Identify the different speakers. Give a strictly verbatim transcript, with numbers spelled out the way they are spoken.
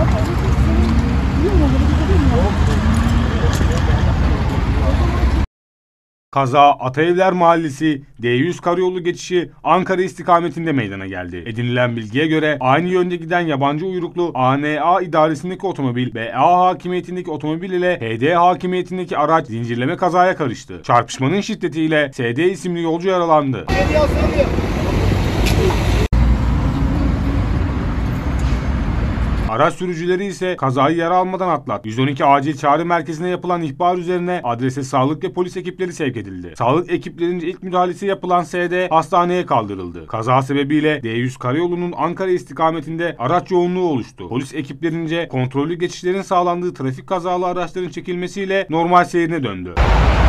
Speaker 1: Kaza Ataevler Mahallesi D yüz karayolu geçişi Ankara istikametinde meydana geldi. Edinilen bilgiye göre aynı yönde giden yabancı uyruklu A N A idaresindeki otomobil B A hakimiyetindeki otomobil ile H D hakimiyetindeki araç zincirleme kazaya karıştı. Çarpışmanın şiddetiyle S D isimli yolcu yaralandı. Araç sürücüleri ise kazayı yara almadan atlattı. yüz on iki acil çağrı merkezine yapılan ihbar üzerine adrese sağlık ve polis ekipleri sevk edildi. Sağlık ekiplerince ilk müdahalesi yapılan S D hastaneye kaldırıldı. Kaza sebebiyle D yüz karayolunun Ankara istikametinde araç yoğunluğu oluştu. Polis ekiplerince kontrollü geçişlerin sağlandığı trafik kazalı araçların çekilmesiyle normal seyrine döndü.